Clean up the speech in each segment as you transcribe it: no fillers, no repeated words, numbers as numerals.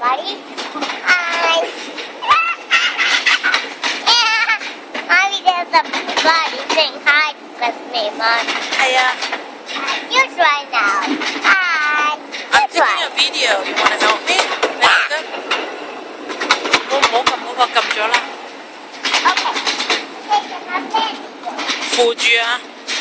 Ready? Hi. Mommy, there's a buddy saying hi with me, Mom. Hiya. You try now. Hi. I'm taking a video. You want to help me? Next step. Move cầm chỗ là. Okay. Take another. Phụ chú á.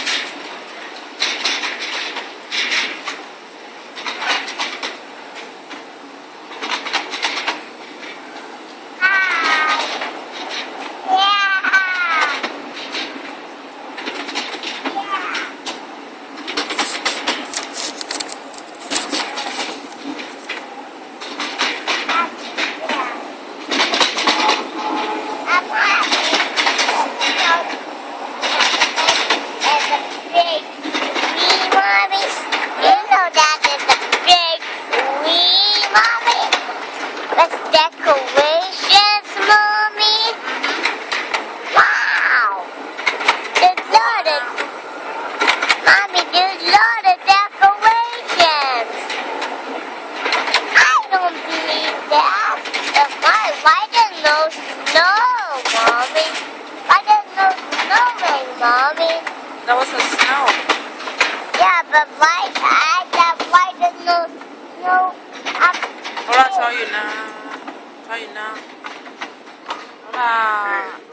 Decorations, Mommy. Wow. There's Mommy, there's a lot of decorations. I don't believe that. But why there's no snow, Mommy? Why there's no snowing, Mommy? That was the snow. Yeah, but why there's no snow up? 好啦，坐完啦，坐完啦，好啦。